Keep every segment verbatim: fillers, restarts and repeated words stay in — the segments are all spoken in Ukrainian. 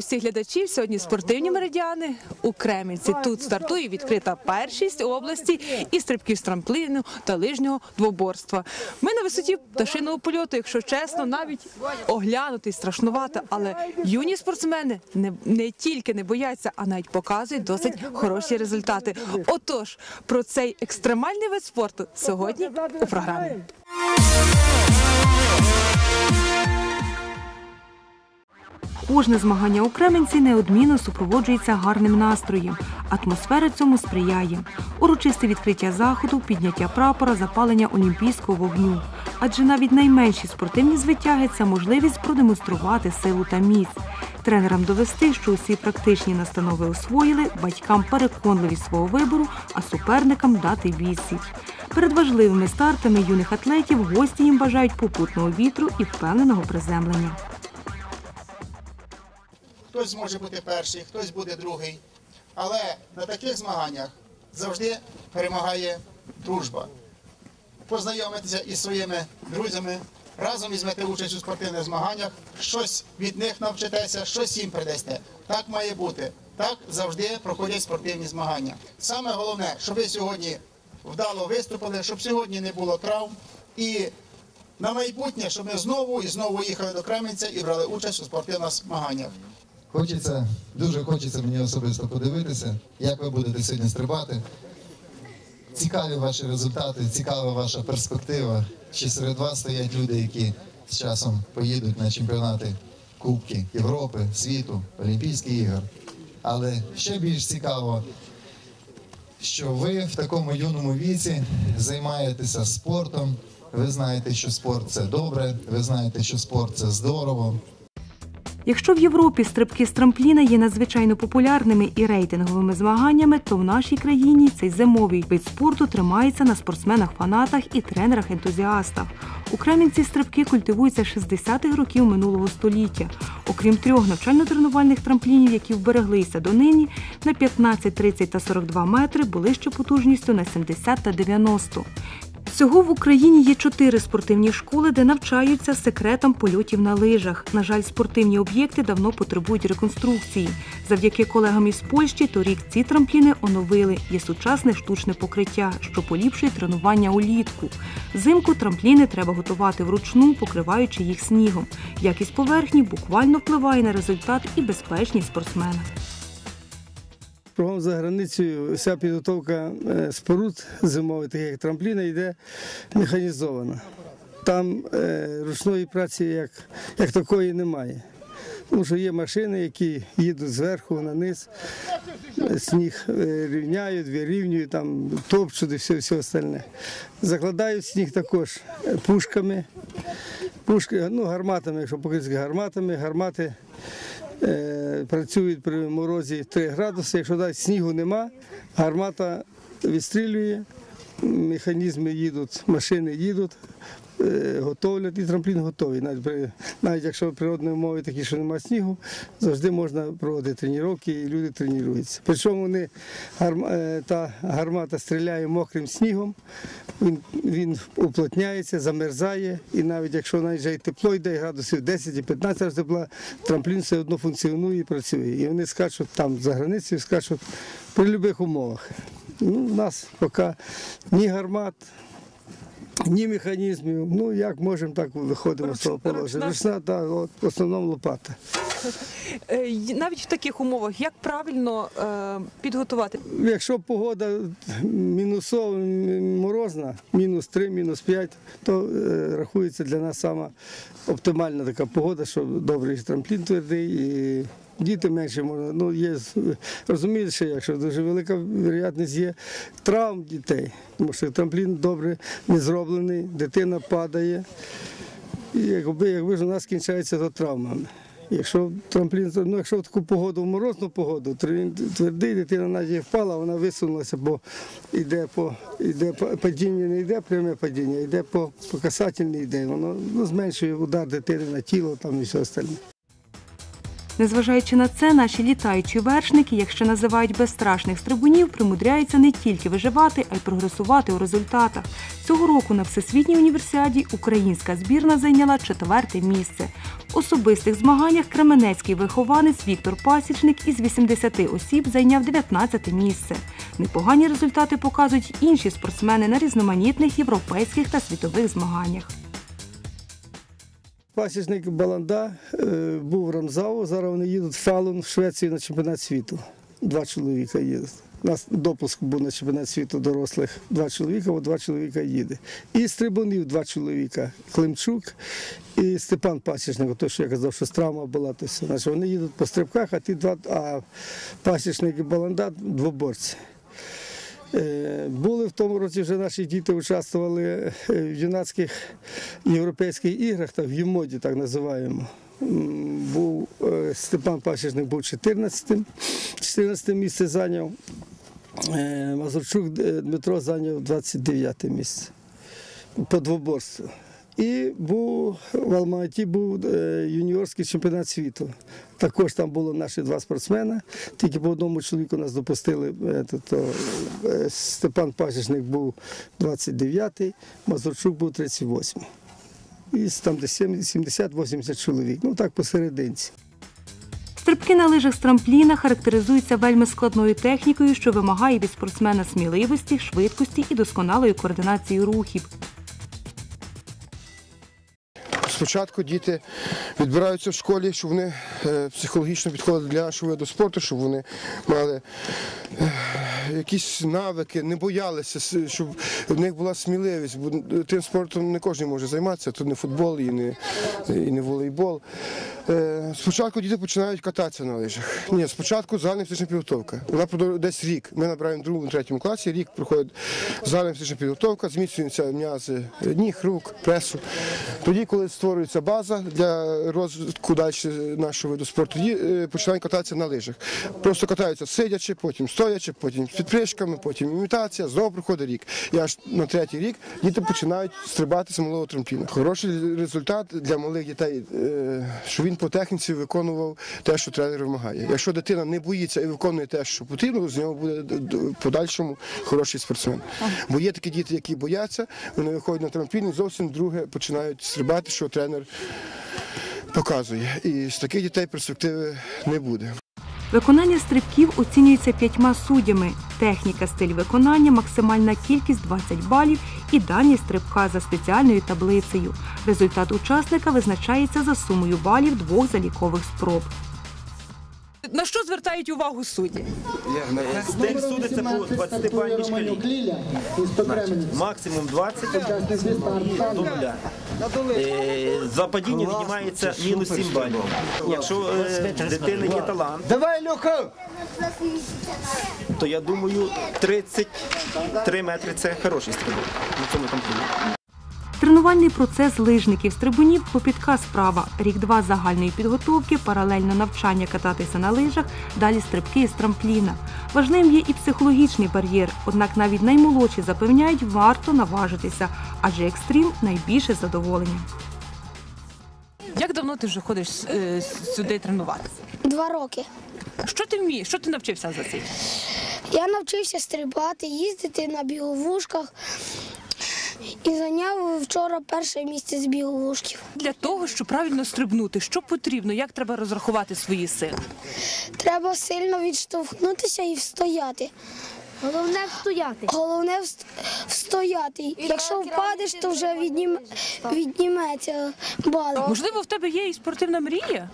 всіх глядачів. Сьогодні спортивні меридіани у Кременці. Тут стартує відкрита першість області і стрибків з трампліну та лижнього двоборства. Ми на висоті пташиного польоту, якщо чесно, навіть оглянути страшнувато, але юні спортсмени не, не тільки не бояться, а навіть показують досить хороші результати. Отож, про цей екстремальний вид спорту сьогодні у програмі. Кожне змагання у Кременці неодмінно супроводжується гарним настроєм. Атмосфера цьому сприяє. Урочисте відкриття заходу, підняття прапора, запалення олімпійського вогню. Адже навіть найменші спортивні звитяги – це можливість продемонструвати силу та міць. Тренерам довести, що усі практичні настанови освоїли, батькам переконливість свого вибору, а суперникам дати відсіч. Перед важливими стартами юних атлетів гості їм бажають попутного вітру і впевненого приземлення. Хтось може бути перший, хтось буде другий. Але на таких змаганнях завжди перемагає дружба. Познайомитися із своїми друзями, разом візьмете участь у спортивних змаганнях, щось від них навчитеся, щось їм придасте. Так має бути. Так завжди проходять спортивні змагання. Саме головне, щоб ви сьогодні вдало виступили, щоб сьогодні не було травм. І на майбутнє, щоб ми знову і знову їхали до Кременця і брали участь у спортивних змаганнях. Хочеться, дуже хочеться мені особисто подивитися, як ви будете сьогодні стрибати. Цікаві ваші результати, цікава ваша перспектива. Чи серед вас стоять люди, які з часом поїдуть на чемпіонати Кубки Європи, світу, Олімпійських ігор. Але ще більш цікаво, що ви в такому юному віці займаєтеся спортом. Ви знаєте, що спорт – це добре, ви знаєте, що спорт – це здорово. Якщо в Європі стрибки з трампліна є надзвичайно популярними і рейтинговими змаганнями, то в нашій країні цей зимовий вид спорту тримається на спортсменах-фанатах і тренерах-ентузіастах. У Кременці стрибки культивуються з шістдесятих років минулого століття. Окрім трьох навчально-тренувальних трамплінів, які вбереглися донині, на п'ятнадцять, тридцять та сорок два метри були ще потужністю на сімдесят та дев'яносто. Всього в Україні є чотири спортивні школи, де навчаються секретам польотів на лижах. На жаль, спортивні об'єкти давно потребують реконструкції. Завдяки колегам із Польщі торік ці трампліни оновили. Є сучасне штучне покриття, що поліпшує тренування улітку. Взимку трампліни треба готувати вручну, покриваючи їх снігом. Якість поверхні буквально впливає на результат і безпечність спортсмена. Кругом за границею вся підготовка споруд зимових, таких як трампліни, йде механізована. Там е, ручної праці як, як такої немає. Тому що є машини, які їдуть зверху на низ, сніг рівняють, вирівнюють, там, топчуть і все, все остальне. Закладають сніг також пушками, пушки, ну, гарматами, якщо покрити гарматами, гармати. Працюють при морозі три градуси, якщо навіть снігу нема, гармата відстрілює, механізми їдуть, машини їдуть, готовлять і трамплін готовий. Навіть, при, навіть якщо природні умови такі, що немає снігу, завжди можна проводити тренування і люди тренуються. Причому вони, та гармата стріляє мокрим снігом, він, він уплотняється, замерзає, і навіть якщо навіть вже й тепло йде, градусів десять і п'ятнадцять тепла, трамплін все одно функціонує і працює. І вони скачуть там за границею, скачуть при будь-яких умовах. Ну, у нас поки ні гармат, ні механізмів, ну як можемо, так виходимо з того положення. Ручна, так, от, в основному лопата. Навіть в таких умовах, як правильно е, підготувати? Якщо погода мінусова, морозна, мінус три, мінус п'ять, то е, рахується для нас сама оптимальна така погода, що добрий трамплін твердий і діти менше можна. Ну, є, розумієте, що якщо дуже велика вероятність є травм дітей, тому що трамплін добре не зроблений, дитина падає, і якби, якби ж у нас кінчається то травмами. Якщо трамплін, ну якщо в таку погоду, в морозну погоду, твердий, дитина навіть впала, вона висунулася, бо йде по, йде по падіння, не йде пряме падіння, йде по, по касательній йде, воно ну, зменшує удар дитини на тіло там і все остальне. Незважаючи на це, наші літаючі вершники, як ще називають безстрашних стрибунів, примудряються не тільки виживати, а й прогресувати у результатах. Цього року на Всесвітній універсіаді українська збірна зайняла четверте місце. В особистих змаганнях кременецький вихованець Віктор Пасічник із вісімдесяти осіб зайняв дев'ятнадцяте місце. Непогані результати показують інші спортсмени на різноманітних європейських та світових змаганнях. Пасічник Баланда е, був в Рамзау, зараз вони їдуть в Фалун, в Швецію на чемпіонат світу. Два чоловіка їдуть. У нас допуск був на чемпіонат світу дорослих, два чоловіка, от два чоловіка їде. І з трибунів два чоловіка, Климчук і Степан Пасічник, той, що я казав, що травма була, то все. Значить, вони їдуть по стрибках, а ті два, а Пасічник і Баланда – двоборці. Е, Були в тому році вже наші діти участвували в юнацьких європейських іграх, так, в ЮМОДі так називаємо. М, Був е, Степан Пасічник був чотирнадцятим, чотирнадцяте місце зайняв. Е, Мазурчук е, Дмитро зайняв двадцять дев'яте місце по двоборству. І був в Алма-Аті був е, юніорський чемпіонат світу. Також там було наші два спортсмени, тільки по одному чоловіку нас допустили. Е, то, то, е, Степан Пасічник був двадцять дев'ятий, Мазурчук був тридцять восьмий. І там десь сімдесят-вісімдесят чоловік, ну так посерединці. Стрибки на лижах з трампліна характеризуються вельми складною технікою, що вимагає від спортсмена сміливості, швидкості і досконалої координації рухів. Спочатку діти відбираються в школі, щоб вони е, психологічно підходили для нашого виду спорту, щоб вони мали е, якісь навики, не боялися, с- щоб в них була сміливість. Бо тим спортом не кожен може займатися, то не футбол і не, і не волейбол. Е, Спочатку діти починають кататися на лижах. Ні, спочатку загальна фізична підготовка. Вона продовжує десь рік. Ми набираємо в другому, третьому класі, рік проходить загальна фізична підготовка, зміцнюються м'язи ніг, рук, пресу. Тоді, коли створюється база для розвитку далі нашого виду спорту, тоді е, починають кататися на лижах. Просто катаються сидячи, потім стоячи, потім з підпришками, потім імітація, знову проходить рік. І аж на третій рік діти починають стрибати з малого трампліна. Хороший результат для малих дітей, е, що він по техніці виконував те, що тренер вимагає. Якщо дитина не боїться і виконує те, що потрібно, з нього буде в подальшому хороший спортсмен. Бо є такі діти, які бояться, вони виходять на трамплін і зовсім друге починають стрибати, що тренер показує. І з таких дітей перспективи не буде. Виконання стрибків оцінюється п'ятьма суддями. Техніка, стиль виконання, максимальна кількість двадцять балів і дальність стрибка за спеціальною таблицею. Результат учасника визначається за сумою балів двох залікових спроб. На що звертають увагу судді? Стиль судиться по двадцятибальній шкалі. Значить, максимум двадцять до нуля. Е, За падіння віднімається мінус сім балів. Якщо е, в дитини є талант, то я думаю тридцять три метри – це хороший стрибок на цьому трампліні. Тренувальний процес лижників-стрибунів – клопітка справа. Рік-два загальної підготовки, паралельно навчання кататися на лижах, далі стрибки із трампліна. Важливим є і психологічний бар'єр, однак навіть наймолодші запевняють, варто наважитися, адже екстрим – найбільше задоволення. Як давно ти вже ходиш е, сюди тренуватися? Два роки. Що ти вмієш? Що ти навчився за цей? Я навчився стрибати, їздити на біговушках і зайняв вчора перше місце з біговушків. Для того, щоб правильно стрибнути, що потрібно? Як треба розрахувати свої сили? Треба сильно відштовхнутися і встояти. Головне встояти. Головне вст- встояти. Якщо впадеш, то вже віднім... відніметься бал. Можливо, в тебе є і спортивна мрія?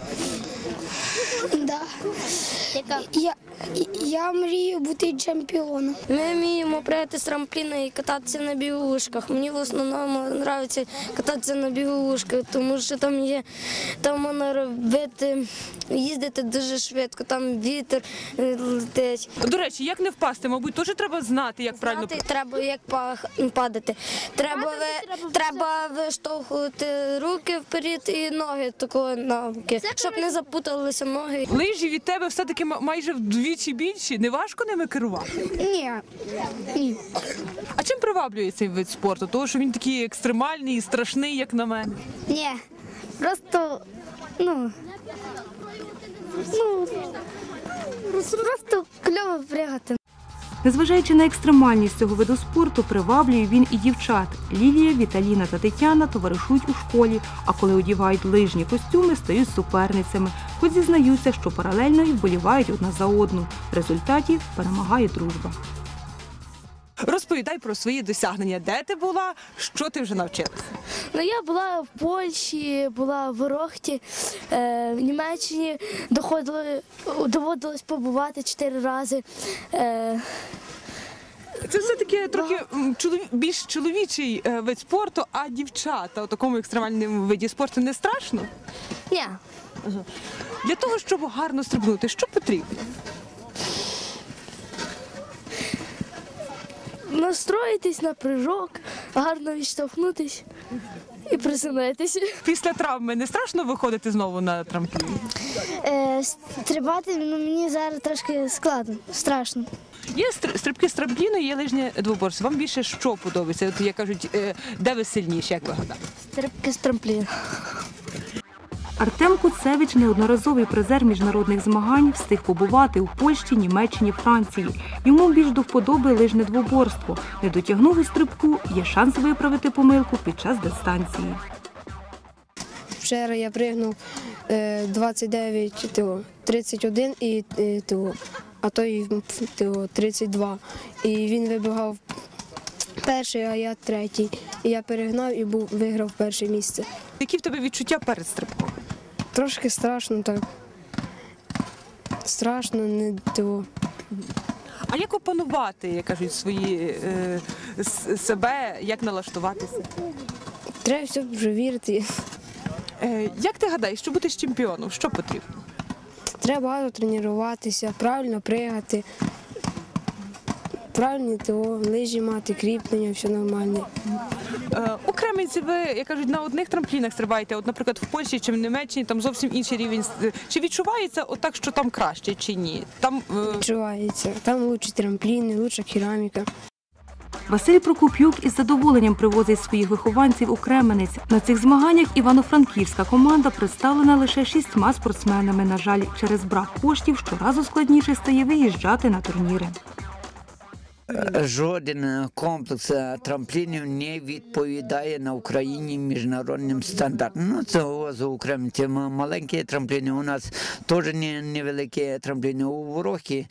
Да. Я, я мрію бути чемпіоном. Ми вміємо прийти з трампліна і кататися на біговушках. Мені в основному подобається кататися на біговушках, тому що там є, там можна робити, їздити дуже швидко, там вітер е, летить. До речі, як не впасти? Мабуть, теж треба знати, як правильно. Знати треба, як пах- падати. Треба, ви, треба виштовхувати руки вперед і ноги такої навки, щоб не запуталися ноги. Лижі від тебе все-таки ма- майже вдвічі більші. Не важко ними керувати? Ні. Ні. А чим приваблює цей вид спорту? Того, що він такий екстремальний і страшний, як на мене. Ні. Просто, ну, ну, просто кльово пригати. Незважаючи на екстремальність цього виду спорту, приваблює він і дівчат. Лілія, Віталіна та Тетяна товаришують у школі, а коли одягають лижні костюми, стають суперницями. Хоч зізнаються, що паралельно і вболівають одна за одну. В результаті перемагає дружба. Розповідай про свої досягнення. Де ти була, що ти вже навчилася? Ну, я була в Польщі, була в Рохті, е, в Німеччині доходили, доводилось побувати чотири рази. Е, Це все-таки трохи м, чолові... більш чоловічий е, вид спорту, а дівчата у такому екстремальному виді спорту не страшно? ні. Для того, щоб гарно стрибнути, що потрібно? Настроїтись на прыжок, гарно відштовхнутись і приземлитись. Після травми не страшно виходити знову на трамплін? Е, стрибати ну, мені зараз трошки складно, страшно. Є стр- стрибки з трампліну, є лижні двоборство. Вам більше що подобається? От, як кажуть, е, де ви сильніші, як ви гадаєте? Стрибки з трампліну. Артем Куцевич – неодноразовий призер міжнародних змагань, встиг побувати у Польщі, Німеччині, Франції. Йому більш до вподоби лижне двоборство. Не дотягнув у стрибку, є шанс виправити помилку під час дистанції. Вчора я пригнув е, двадцять дев'ять, тридцять один і е, а то й тридцять два. І він вибігав перший, а я третій. І я перегнав і був, виграв перше місце. Які в тебе відчуття перед стрибком? Трошки страшно так. Страшно, не того. А як опанувати, як кажуть, свої е, с- себе, як налаштуватися? Треба все вже вірити. Е, як ти гадаєш, щоб бути чемпіоном, що потрібно? Треба багато тренуватися, правильно пригати, правильні того, лижі мати, кріплення, все нормально. Е, у Кременці ви, як кажуть, на одних трамплінах стрибаєте, от, наприклад, в Польщі чи в Німеччині, там зовсім інший рівень. Чи відчувається отак, що там краще, чи ні? Там, е... Відчувається. Там лучші трампліни, лучша кераміка. Василь Прокоп'юк із задоволенням привозить своїх вихованців у Кременець. На цих змаганнях івано-франківська команда представлена лише шістьма спортсменами. На жаль, через брак коштів щоразу складніше стає виїжджати на турніри. Жоден комплекс трамплінів не відповідає на Україні міжнародним стандартам. Ну, це окремо ті маленькі трампліни. У нас теж невеликі трампліни у Ворохі,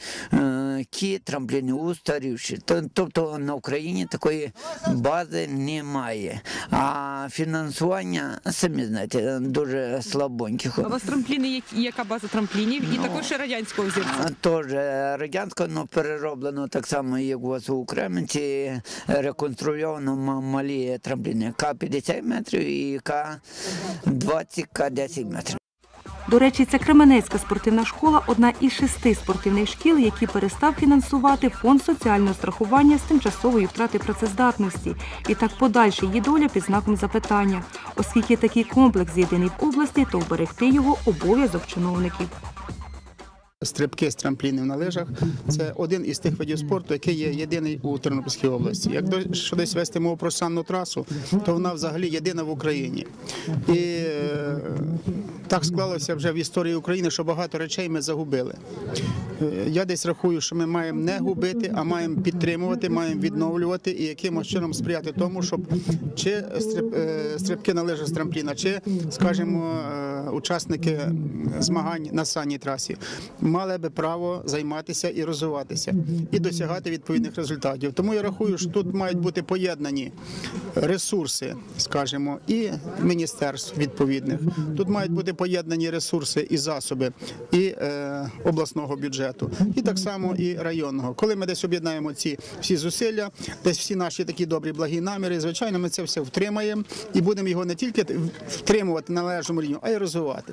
ті трампліни устарівші. Тобто на Україні такої бази немає. А фінансування, самі знаєте, дуже слабоньке. А у вас трампліни, які- яка база трамплінів? І Ну, також і радянського взірця. Теж радянська, але перероблено так само, як у вас у Кременці, реконструйовано м- малі трампліни К п'ятдесят метрів і К двадцять, К десять метрів. До речі, ця Кременецька спортивна школа – одна із шести спортивних шкіл, які перестав фінансувати Фонд соціального страхування з тимчасової втрати працездатності. І так подальша її доля під знаком запитання. Оскільки такий комплекс єдиний в області, то вберегти його – обов'язок чиновників. Стрибки з трамплінів на лижах – це один із тих видів спорту, який є єдиний у Тернопільській області. Якщо десь вести мову про санну трасу, то вона взагалі єдина в Україні. І е, так склалося вже в історії України, що багато речей ми загубили. Е, Я десь рахую, що ми маємо не губити, а маємо підтримувати, маємо відновлювати і якимось чином сприяти тому, щоб чи стриб- е, стрибки на лижах з трампліна, чи, скажімо, е, учасники змагань на санній трасі мали би право займатися і розвиватися, і досягати відповідних результатів. Тому я рахую, що тут мають бути поєднані ресурси, скажімо, і міністерств відповідних. Тут мають бути поєднані ресурси і засоби і е, обласного бюджету, і так само і районного. Коли ми десь об'єднаємо ці всі зусилля, десь всі наші такі добрі, благі наміри, звичайно, ми це все втримаємо і будемо його не тільки втримувати на належному рівні, а й розвивати.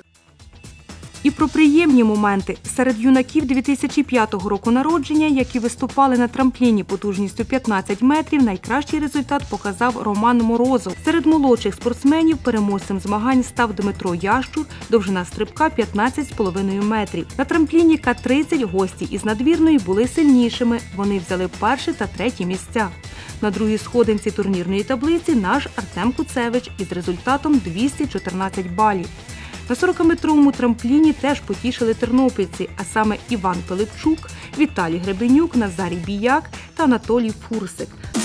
І про приємні моменти. Серед юнаків дві тисячі п'ятого року народження, які виступали на трампліні потужністю п'ятнадцять метрів, найкращий результат показав Роман Морозов. Серед молодших спортсменів переможцем змагань став Дмитро Ящур, довжина стрибка п'ятнадцять з половиною метрів. На трампліні К тридцять гості із надвірної були сильнішими. Вони взяли перше та третє місця. На другій сходинці турнірної таблиці наш Артем Куцевич із результатом двісті чотирнадцять балів. На сорокаметровому трампліні теж потішили тернопільці, а саме Іван Пилипчук, Віталій Гребенюк, Назарій Біяк та Анатолій Фурсик.